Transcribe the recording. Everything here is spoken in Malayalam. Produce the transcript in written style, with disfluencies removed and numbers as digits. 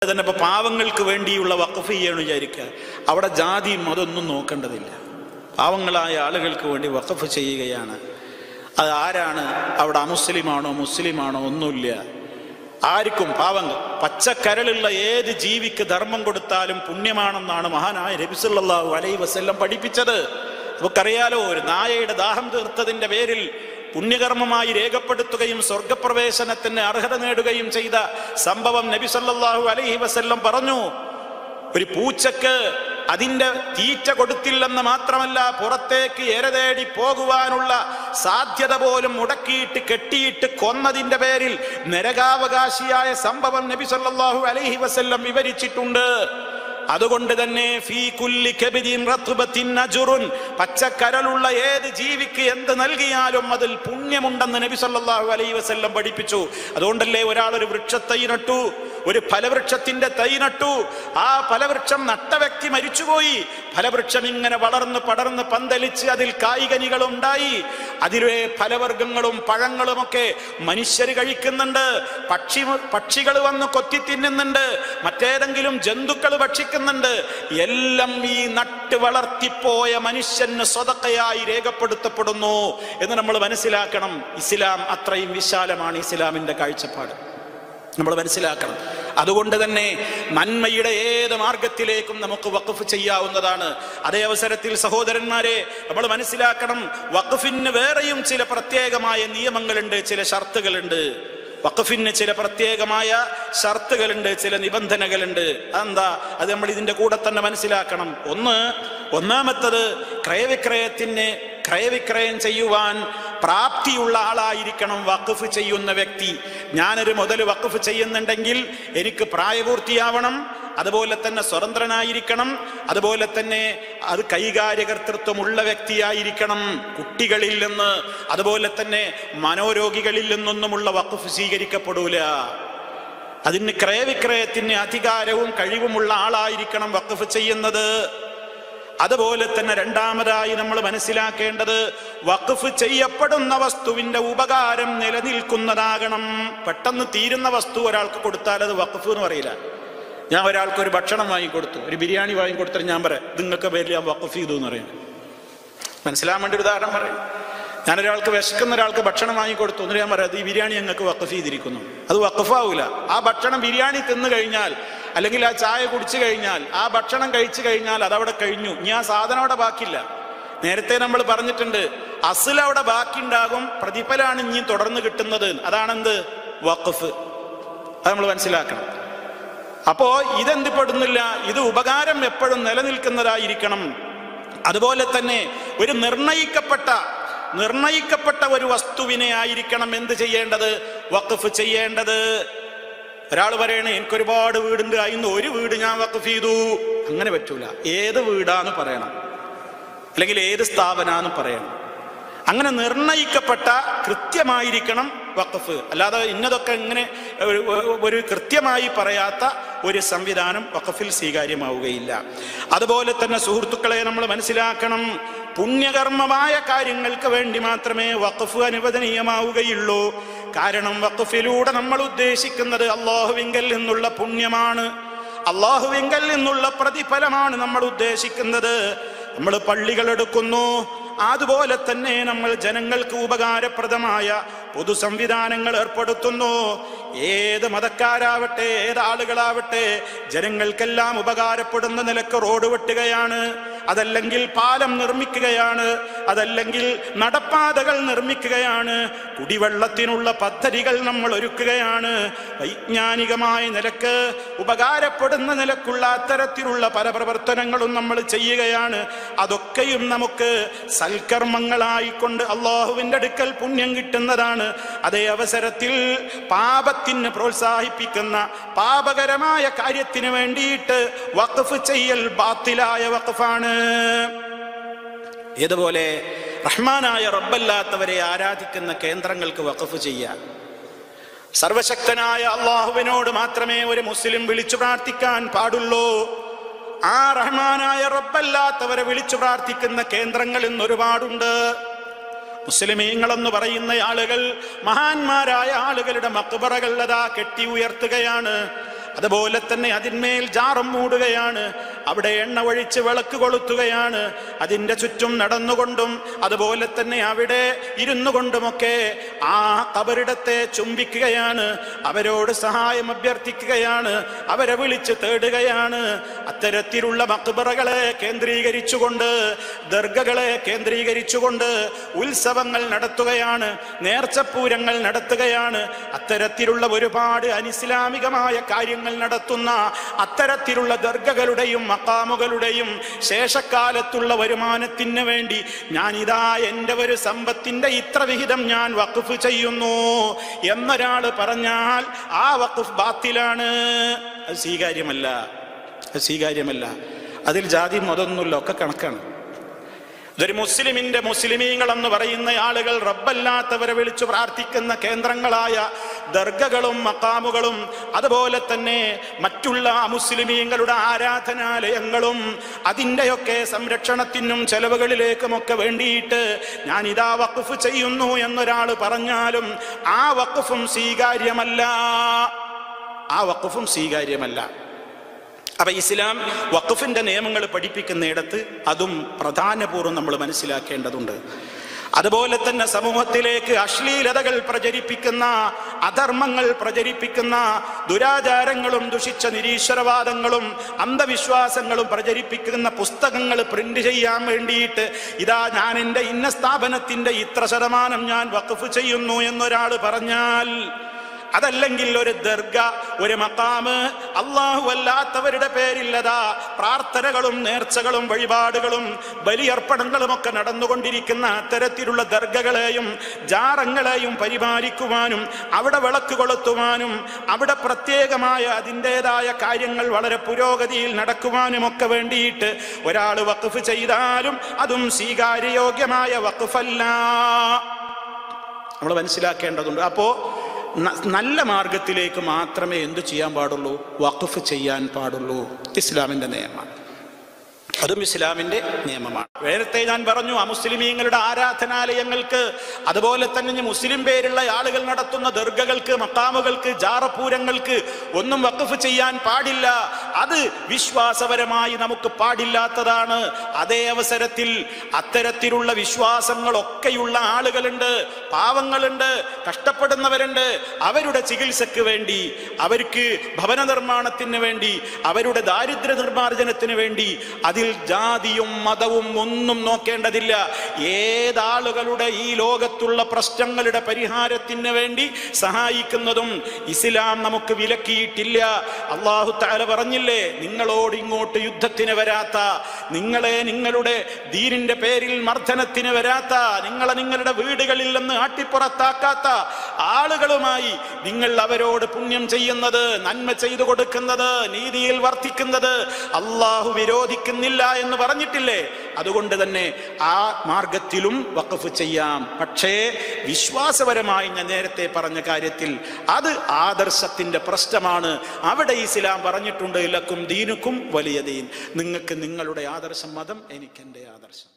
തന്നെ ഇപ്പോൾ പാവങ്ങൾക്ക് വേണ്ടിയുള്ള വഖഫ് ചെയ്യണമെന്ന് വിചാരിക്കുക, അവിടെ ജാതിയും അതൊന്നും നോക്കേണ്ടതില്ല. പാവങ്ങളായ ആളുകൾക്ക് വേണ്ടി വഖഫ് ചെയ്യുകയാണ്. അത് ആരാണ്? അവിടെ അമുസ്ലിമാണോ മുസ്ലിമാണോ ഒന്നുമില്ല. ആർക്കും പാവങ്ങൾ പച്ചക്കരളുള്ള ഏത് ജീവിക്ക് ധർമ്മം കൊടുത്താലും പുണ്യമാണെന്നാണ് മഹാനായ നബി സല്ലല്ലാഹു അലൈഹി വസല്ലം പഠിപ്പിച്ചത്. നമുക്കറിയാലോ, ഒരു നായയുടെ ദാഹം തീർത്തതിന്റെ പേരിൽ പുണ്യകർമ്മമായി രേഖപ്പെടുത്തുകയും സ്വർഗപ്രവേശനത്തിന് അർഹത നേടുകയും ചെയ്ത സംഭവം നബി സല്ലല്ലാഹു അലൈഹി വസല്ലം പറഞ്ഞു. ഒരു പൂച്ചക്ക് അതിന്റെ തീറ്റ കൊടുത്തില്ലെന്ന് മാത്രമല്ല, പുറത്തേക്ക് ഇരതേടി പോകുവാനുള്ള സാധ്യത പോലും മുടക്കിയിട്ട് കെട്ടിയിട്ട് കൊന്നതിന്റെ പേരിൽ നരകാവകാശിയായ സംഭവം നബി സല്ലല്ലാഹു അലൈഹി വസല്ലം വിവരിച്ചിട്ടുണ്ട്. അതുകൊണ്ട് തന്നെ ഫീ കുല്ലി കബിദിൻ റത്ബത്തിൻ അജ്റുൻ, പച്ചക്കരളുള്ള ഏത് ജീവിക്ക് എന്ത് നൽകിയാലും അതിൽ പുണ്യമുണ്ടെന്ന് നബി സല്ലല്ലാഹു അലൈഹി വസല്ലം പഠിപ്പിച്ചു. അതുകൊണ്ടല്ലേ ഒരാൾ ഒരു വൃക്ഷത്തൈ നട്ടു, ഒരു ഫലവൃക്ഷത്തിന്റെ തൈ നട്ടു, ആ ഫലവൃക്ഷം നട്ട വ്യക്തി മരിച്ചുപോയി. ഫലവൃക്ഷം ഇങ്ങനെ വളർന്ന് പടർന്ന് പന്തലിച്ച് അതിൽ കായ്കനികളുണ്ടായി. അതിലെ ഫലവർഗങ്ങളും പഴങ്ങളുമൊക്കെ മനുഷ്യർ കഴിക്കുന്നുണ്ട്, പക്ഷികൾ വന്ന് കൊത്തി തിന്നുന്നുണ്ട്, മറ്റേതെങ്കിലും ജന്തുക്കൾ ഭക്ഷിക്കുന്നുണ്ട്. എല്ലാം ഈ നട്ട് വളർത്തിപ്പോയ മനുഷ്യന് സ്വതക്കയായി രേഖപ്പെടുത്തപ്പെടുന്നു എന്ന് നമ്മൾ മനസ്സിലാക്കണം. ഇസ്ലാം അത്രയും വിശാലമാണ്. ഇസ്ലാമിന്റെ കാഴ്ചപ്പാട് നമ്മൾ മനസ്സിലാക്കണം. അതുകൊണ്ട് തന്നെ നന്മയുടെ ഏത് മാർഗത്തിലേക്കും നമുക്ക് വഖഫ് ചെയ്യാവുന്നതാണ്. അതേ അവസരത്തിൽ സഹോദരന്മാരെ, നമ്മൾ മനസ്സിലാക്കണം, വഖഫിന് വേറെയും ചില പ്രത്യേകമായ നിയമങ്ങളുണ്ട്, ചില ഷർത്തുകളുണ്ട്. വഖഫിന് ചില പ്രത്യേകമായ ഷർത്തുകളുണ്ട്, ചില നിബന്ധനകളുണ്ട്. അതെന്താ? അത് നമ്മൾ ഇതിന്റെ കൂടെ തന്നെ മനസ്സിലാക്കണം. ഒന്നാമത്തത്, ക്രയവിക്രയം ചെയ്യുവാൻ പ്രാപ്തിയുള്ള ആളായിരിക്കണം വഖഫ് ചെയ്യുന്ന വ്യക്തി. ഞാനൊരു മുതൽ വഖഫ് ചെയ്യുന്നുണ്ടെങ്കിൽ എനിക്ക് പ്രായപൂർത്തിയാവണം, അതുപോലെ തന്നെ സ്വതന്ത്രനായിരിക്കണം, അതുപോലെ തന്നെ അത് കൈകാര്യകർത്തൃത്വമുള്ള വ്യക്തിയായിരിക്കണം. കുട്ടികളിൽ നിന്ന് അതുപോലെ തന്നെ മനോരോഗികളിൽ നിന്നൊന്നുമുള്ള വഖഫ് സ്വീകരിക്കപ്പെടൂല. അതിന് ക്രയവിക്രയത്തിന് അധികാരവും കഴിവുമുള്ള ആളായിരിക്കണം വഖഫ് ചെയ്യുന്നത്. അതുപോലെ തന്നെ രണ്ടാമതായി നമ്മൾ മനസ്സിലാക്കേണ്ടത്, വഖഫ് ചെയ്യപ്പെടുന്ന വസ്തുവിന്റെ ഉപകാരം നിലനിൽക്കുന്നതാകണം. പെട്ടെന്ന് തീരുന്ന വസ്തു ഒരാൾക്ക് കൊടുത്താൽ അത് വഖഫ് എന്ന് പറയില്ല. ഞാൻ ഒരാൾക്ക് ഒരു ഭക്ഷണം വാങ്ങിക്കൊടുത്തു, ഒരു ബിരിയാണി വാങ്ങിക്കൊടുത്തിട്ട് ഞാൻ പറയാം നിങ്ങൾക്ക് പേരിൽ ഞാൻ വഖഫ് ചെയ്തു എന്ന് പറയും. മനസ്സിലാൻ വേണ്ടി ഒരു ഉദാഹരണം പറയും. ഞാനൊരാൾക്ക് വിശക്കുന്ന ഒരാൾക്ക് ഭക്ഷണം വാങ്ങിക്കൊടുത്തു, എന്നിട്ട് ഞാൻ പറയാം ഈ ബിരിയാണി ഞങ്ങൾക്ക് വഖഫ് ചെയ്തിരിക്കുന്നു. അത് വഖഫാവൂല. ആ ഭക്ഷണം ബിരിയാണി തിന്നു കഴിഞ്ഞാൽ, അല്ലെങ്കിൽ ആ ചായ കുടിച്ചു കഴിഞ്ഞാൽ, ആ ഭക്ഷണം കഴിച്ചു കഴിഞ്ഞാൽ അതവിടെ കഴിഞ്ഞു. ഇനി ആ സാധനം അവിടെ ബാക്കിയില്ല. നേരത്തെ നമ്മൾ പറഞ്ഞിട്ടുണ്ട്, അസ്ൽ അവിടെ ബാക്കി ഉണ്ടാകും, പ്രതിഫലാണ് ഇനി തുടർന്ന് കിട്ടുന്നത്. അതാണെന്ത്? വഖഫ്. അത് നമ്മൾ മനസ്സിലാക്കണം. അപ്പോ ഇതെന്ത് പെടുന്നില്ല, ഇത് ഉപകാരം എപ്പോഴും നിലനിൽക്കുന്നതായിരിക്കണം. അതുപോലെ തന്നെ ഒരു നിർണയിക്കപ്പെട്ട ഒരു വസ്തുവിനെ ആയിരിക്കണം എന്ത് ചെയ്യേണ്ടത്? വഖഫ് ചെയ്യേണ്ടത്. ഒരാൾ പറയണേ എനിക്കൊരുപാട് വീടുണ്ട്, അതിന്ന് ഒരു വീട് ഞാൻ വഖഫ് ചെയ്തു. അങ്ങനെ പറ്റൂല. ഏത് വീടാന്ന് പറയണം, അല്ലെങ്കിൽ ഏത് സ്ഥാപനാന്ന് പറയണം. അങ്ങനെ നിർണയിക്കപ്പെട്ട കൃത്യമായിരിക്കണം വഖഫ്. അല്ലാതെ ഇന്നതൊക്കെ ഇങ്ങനെ ഒരു കൃത്യമായി പറയാത്ത ഒരു സംവിധാനം വഖഫിൽ സ്വീകാര്യമാവുകയില്ല. അതുപോലെ തന്നെ സുഹൃത്തുക്കളെ, നമ്മൾ മനസ്സിലാക്കണം, പുണ്യകർമ്മമായ കാര്യങ്ങൾക്ക് വേണ്ടി മാത്രമേ വഖഫ് അനുവദനീയമാവുകയുള്ളൂ. കാരണം വഖഫിലൂടെ നമ്മൾ ഉദ്ദേശിക്കുന്നത് അല്ലാഹുവിങ്കൽ നിന്നുള്ള പുണ്യമാണ്, അല്ലാഹുവിങ്കൽ നിന്നുള്ള പ്രതിഫലമാണ് നമ്മൾ ഉദ്ദേശിക്കുന്നത്. നമ്മൾ പള്ളികൾ എടുക്കുന്നു, അതുപോലെ തന്നെ നമ്മൾ ജനങ്ങൾക്ക് ഉപകാരപ്രദമായ പൊതു സംവിധാനങ്ങൾ ഏർപ്പെടുത്തുന്നു. ഏത് മതക്കാരാവട്ടെ, ഏതാളുകളാവട്ടെ, ജനങ്ങൾക്കെല്ലാം ഉപകാരപ്പെടുന്ന നിലക്ക് റോഡ് വെട്ടുകയാണ്, അതല്ലെങ്കിൽ പാലം നിർമ്മിക്കുകയാണ്, അതല്ലെങ്കിൽ നടപ്പാതകൾ നിർമ്മിക്കുകയാണ്, കുടിവെള്ളത്തിനുള്ള പദ്ധതികൾ നമ്മൾ ഒരുക്കുകയാണ്. വൈജ്ഞാനികമായ നിലക്ക് ഉപകാരപ്പെടുന്ന നിലക്കുള്ള അത്തരത്തിലുള്ള പല പ്രവർത്തനങ്ങളും നമ്മൾ ചെയ്യുകയാണ്. അതൊക്കെയും നമുക്ക് സൽക്കർമ്മങ്ങളായിക്കൊണ്ട് അള്ളാഹുവിൻ്റെ അടുക്കൽ പുണ്യം കിട്ടുന്നതാണ്. അതേ അവസരത്തിൽ പാപത്തിന് പ്രോത്സാഹിപ്പിക്കുന്ന പാപകരമായ കാര്യത്തിന് വേണ്ടിയിട്ട് വഖഫ് ചെയ്യൽ ബാത്തിലായ വഖഫാണ്. ഇതുപോലെ റഹ്മാനായ റബ്ബല്ലാത്തവരെ ആരാധിക്കുന്ന കേന്ദ്രങ്ങൾക്ക് വഖഫ് ചെയ്യാൻ സർവശക്തനായ അള്ളാഹുവിനോട് മാത്രമേ ഒരു മുസ്ലിം വിളിച്ചു പ്രാർത്ഥിക്കാൻ പാടുള്ളൂ. ആ റഹ്മാനായ റബ്ബല്ലാത്തവരെ വിളിച്ചു പ്രാർത്ഥിക്കുന്ന കേന്ദ്രങ്ങൾ ഇന്ന് ഒരുപാടുണ്ട്. മുസ്ലിമീങ്ങളെന്ന് പറയുന്ന ആളുകൾ മഹാന്മാരായ ആളുകളുടെ മക്ബറകൾ അതാ കെട്ടി ഉയർത്തുകയാണ്. അതുപോലെ തന്നെ അതിന്മേൽ ജാറം മൂടുകയാണ്, അവിടെ എണ്ണ ഒഴിച്ച് വിളക്ക് കൊളുത്തുകയാണ്, അതിൻ്റെ ചുറ്റും നടന്നുകൊണ്ടും അതുപോലെ തന്നെ അവിടെ ഇരുന്നു കൊണ്ടുമൊക്കെ ആ ഖബറിടത്തെ ചുംബിക്കുകയാണ്, അവരോട് സഹായം അഭ്യർത്ഥിക്കുകയാണ്, അവരെ വിളിച്ച് തേടുകയാണ്. അത്തരത്തിലുള്ള മഖ്ബറകളെ കേന്ദ്രീകരിച്ചുകൊണ്ട്, ദർഗകളെ കേന്ദ്രീകരിച്ചുകൊണ്ട് ഉത്സവങ്ങൾ നടത്തുകയാണ്, നേർച്ചപ്പൂരങ്ങൾ നടത്തുകയാണ്. അത്തരത്തിലുള്ള ഒരുപാട് അനിസ്ലാമികമായ കാര്യങ്ങൾ നടത്തുന്ന അത്തരത്തിലുള്ള ദർഗകളുടെയും മഖാമുകളുടെയും ശേഷക്കാലത്തുള്ള വരുമാനത്തിന് വേണ്ടി ഞാനിതാ എൻ്റെ ഒരു സമ്പത്തിന്റെ ഇത്ര വിഹിതം ഞാൻ വഖഫ് ചെയ്യുന്നു എന്നൊരാൾ പറഞ്ഞാൽ ആ വഖഫ് ബാത്തിലാണ്. അത് സ്വീകാര്യമല്ല. അതിൽ ജാതി മതമൊന്നുമില്ല, ഒക്കെ കണക്കാണ്. ഇതൊരു മുസ്ലിമീങ്ങൾ എന്ന് പറയുന്ന ആളുകൾ റബ്ബല്ലാത്തവരെ വിളിച്ചു പ്രാർത്ഥിക്കുന്ന കേന്ദ്രങ്ങളായ ദർഗകളും മഖാമുകളും അതുപോലെ തന്നെ മറ്റുള്ള മുസ്ലിമീങ്ങളുടെ ആരാധനാലയങ്ങളും അതിൻ്റെയൊക്കെ സംരക്ഷണത്തിനും ചെലവുകളിലേക്കുമൊക്കെ വേണ്ടിയിട്ട് ഞാൻ ഇതാ വഖഫ് ചെയ്യുന്നു എന്നൊരാൾ പറഞ്ഞാലും ആ വഖഫും സ്വീകാര്യമല്ല. അപ്പൊ ഇസ്ലാം വഖഫിന്റെ നിയമങ്ങൾ പഠിപ്പിക്കുന്നിടത്ത് അതും പ്രധാനപൂർവ്വം നമ്മൾ മനസ്സിലാക്കേണ്ടതുണ്ട്. അതുപോലെ തന്നെ സമൂഹത്തിലേക്ക് അശ്ലീലതകൾ പ്രചരിപ്പിക്കുന്ന, അധർമ്മങ്ങൾ പ്രചരിപ്പിക്കുന്ന, ദുരാചാരങ്ങളും ദുഷിച്ച നിരീശ്വരവാദങ്ങളും അന്ധവിശ്വാസങ്ങളും പ്രചരിപ്പിക്കുന്ന പുസ്തകങ്ങൾ പ്രിന്റ് ചെയ്യാൻ വേണ്ടിയിട്ട് ഇതാ ഞാൻ എൻ്റെ ഇന്ന സ്ഥാപനത്തിന്റെ ഇത്ര ശതമാനം ഞാൻ വഖഫ് ചെയ്യുന്നു എന്നൊരാൾ പറഞ്ഞാൽ, അതല്ലെങ്കിൽ ഒരു ദർഗ, ഒരു മഖാമ് അല്ലാഹു അല്ലാത്തവരുടെ പേരില്ലതാ പ്രാർത്ഥനകളും നേർച്ചകളും വഴിപാടുകളും ബലിയർപ്പണങ്ങളും ഒക്കെ നടന്നുകൊണ്ടിരിക്കുന്ന അത്തരത്തിലുള്ള ദർഗകളെയും ജാറങ്ങളെയും പരിപാലിക്കുവാനും അവിടെ വിളക്ക് കൊളുത്തുവാനും അവിടെ പ്രത്യേകമായ അതിൻ്റെതായ കാര്യങ്ങൾ വളരെ പുരോഗതിയിൽ നടക്കുവാനുമൊക്കെ വേണ്ടിയിട്ട് ഒരാൾ വഖഫ് ചെയ്താലും അതും സ്വീകാര്യയോഗ്യമായ വഖഫല്ല. നമ്മൾ മനസ്സിലാക്കേണ്ടതുണ്ട്. അപ്പോ നല്ല മാർഗത്തിലേക്ക് മാത്രമേ എന്തു ചെയ്യാൻ പാടുള്ളൂ? വഖഫ് ചെയ്യാൻ പാടുള്ളൂ. ഇസ്ലാമിന്റെ നിയമമാണ്, അതും ഇസ്ലാമിന്റെ നിയമമാണ്. നേരത്തെ ഞാൻ പറഞ്ഞു, അമുസ്ലിമീങ്ങളുടെ ആരാധനാലയങ്ങൾക്ക് അതുപോലെ തന്നെ മുസ്ലിം പേരുള്ള ആളുകൾ നടത്തുന്ന ദർഗകൾക്ക്, മഖാമുകൾക്ക്, ജാറപൂരങ്ങൾക്ക് ഒന്നും വഖഫ് ചെയ്യാൻ പാടില്ല. അത് വിശ്വാസപരമായി നമുക്ക് പാടില്ലാത്തതാണ്. അതേ അവസരത്തിൽ അത്തരത്തിലുള്ള വിശ്വാസങ്ങളൊക്കെയുള്ള ആളുകളുണ്ട്, പാവങ്ങളുണ്ട്, കഷ്ടപ്പെടുന്നവരുണ്ട്. അവരുടെ ചികിത്സക്ക് വേണ്ടി, അവർക്ക് ഭവന നിർമ്മാണത്തിന് വേണ്ടി, അവരുടെ ദാരിദ്ര്യ നിർമ്മാർജ്ജനത്തിന് വേണ്ടി അതിൽ ജാതിയും മതവും ഒന്നും നോക്കേണ്ടതില്ല. ഏതാളുകളുടെ ഈ ലോകത്തുള്ള പ്രശ്നങ്ങളുടെ പരിഹാരത്തിന് വേണ്ടി സഹായിക്കുന്നതും ഇസ്ലാം നമുക്ക് വിലക്കിയിട്ടില്ല. അല്ലാഹു തആല പറഞ്ഞില്ലേ, നിങ്ങളോട് ഇങ്ങോട്ട് യുദ്ധത്തിന് വരാത്ത, നിങ്ങളുടെ ദീനിന്റെ പേരിൽ മർദ്ദനത്തിന് വരാത്ത, നിങ്ങളുടെ വീടുകളിൽ നിന്ന് ആട്ടിപ്പുറത്താക്കാത്ത ആളുകളുമായി നിങ്ങൾ അവരോട് പുണ്യം ചെയ്യുന്നത്, നന്മ ചെയ്തു കൊടുക്കുന്നത്, നീതിയിൽ വർത്തിക്കുന്നത് അല്ലാഹു വിരോധിക്കുന്നില്ല എന്ന് പറഞ്ഞിട്ടില്ലേ? അതുകൊണ്ട് തന്നെ ആ മാർഗത്തിലും വഖഫ് ചെയ്യാം. പക്ഷേ വിശ്വാസപരമായി ഞാൻ നേരത്തെ പറഞ്ഞ കാര്യത്തിൽ അത് ആദർശത്തിന്റെ പ്രശ്നമാണ്. അവിടെ ഇസ്ലാം പറഞ്ഞിട്ടുണ്ട്, ലക്കും ദീനുക്കും വലിയ ദീൻ, നിങ്ങൾക്ക് നിങ്ങളുടെ ആദർശം മതം, എനിക്ക് എൻ്റെ ആദർശം.